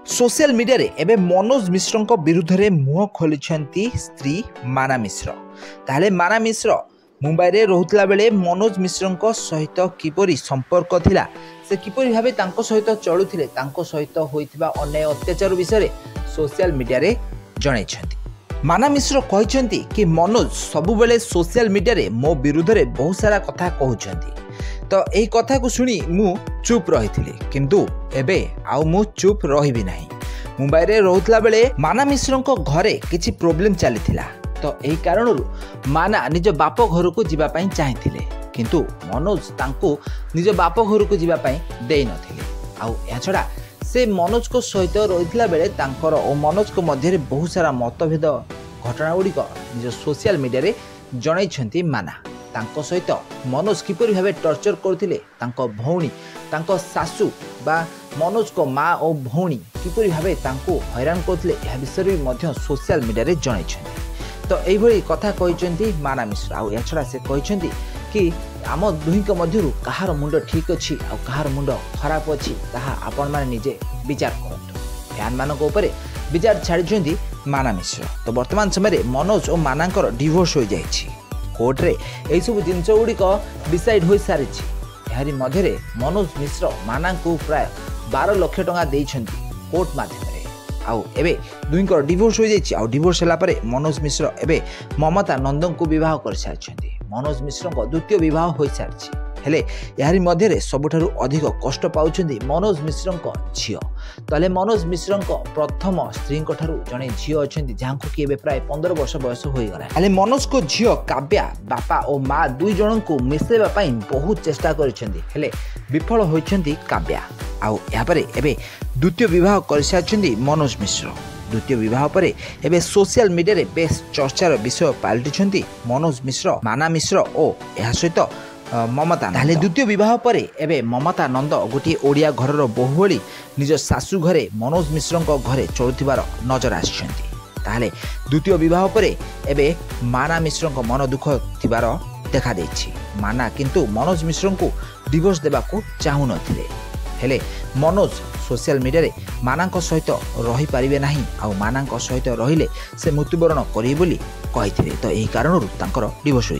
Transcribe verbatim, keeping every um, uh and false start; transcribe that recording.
Social media रे एबे मनोज मिश्र विरुद्ध रे मुह खोली स्त्री माना मिश्र। ताहले माना मिश्र मुंबई रे रहुतला बेले मनोज मिश्र सहित किपरि संपर्क थिला, से किपरि भाबे तांको सहित चलुथिले, तांको सहित होइथिबा अन्याय अत्याचार विषय सोशल मीडिया रे जणाइछन्ती। माना मिश्र कहते कि मनोज सबु बेले सोशल मीडिया रे मो विरुद्ध रे बहुत सारा कथा कहउछन्ती, तो यही कथा को सुनी मु चुप रही थी, किंतु एबे आउ मु चुप रही नहीं। मुंबई रे रहुतला बेले माना मिश्र घरे किछि प्रोब्लेम चलीथिला, तो यही कारण माना निज बाप घर को जीवा पई चाहिथिले, किंतु मनोज तांको निज बाप घर को जीवा पई देई नथिले। आउ या छडा से मनोज को सहित रहितला बेले तांकर ओ मनोज को मध्य बहुत सारा मतभेद घटना गुड़िक निज सोशल मीडिया रे जणाइछन्ती माना। तांको सहित मनोज किपरि भाबे टर्चर करथिले, तांको भौणी तांको सासू बा मनोज को माँ और भौणी किपरि भाबे तांको हैरान करथिले, यह विषय भी मध्य सोशल मीडिया रे जणाइछन्ती। तो एही भली कथा कहिछन्ती माना मिश्र। आ या छडा से कहिछन्ती कि आम दुहिंक मध्यरु कहार मुंड ठीक अछि आ कहार मुंड खराब अछि, ताहा आपण माने निजे विचार करंतु। फैन मानक ऊपर विचार छाडिछन्ती माना मिश्र। तो वर्तमान समय मनोज और मानांकर डिवोर्स हो जाइछि। कोर्ट रे एई सब जिनस गुड़िक डिसाइड हो सारी। यारी मध्य मनोज मिश्र माना को प्राय बारह लाख टंका देइछन्ती कोर्ट माध्यम रे। आउ एबे दुइंकर डिवोर्स हो जाइछि। आउ डिवोर्स होला परे मनोज मिश्र एबे ममता नंदन को विवाह कर सारिछन्ती। मनोज मिश्र को द्वितीय विवाह हो सारिछि। हेले यारी मध्य सबुठारु अधिक कष्ट पाउछन्ती मनोज मिश्र झियो। तले मनोज मिश्र प्रथम स्त्री जड़े झील अच्छा जहाँ कि प्राय पंद्रह वर्ष बयस हो गला। हेले मनोज को झील काव्या बापा और माँ दुई जन को मिसेबा बहुत चेष्टा करिसेंती, हेले विफल होइछन्ती काव्या। आउ या परे एबे द्वितीय विवाह कर सारिसेंती मनोज मिश्र। द्वितीय विवाह पर एबे सोशल मीडिया रे बेस चर्चार विषय पलटिछन्ती मनोज मिश्र, माना मिश्र और यह सहित ममता। ताहले द्वितीय विवाह पर एबे ममता नंद गोटे ओडिया घरर बहु भली निज सासू घरे मनोज मिश्र घरे चलुथिबार नजर आछन्ती। ताहले द्वितीय विवाह पर एबे माना मिश्र मन दुख थिबार देखा देछि। माना किंतु मनोज मिश्र को डिवोर्स देबा को चाहू नथिले, हेले मनोज सोशल मीडिया रे मानांक सहित रही पारिबे नाही, आ मानांक सहित रहिले से मृत्युवरण करिबे बोली कहिथिले। तो एही कारणरू तांकर डिवोर्स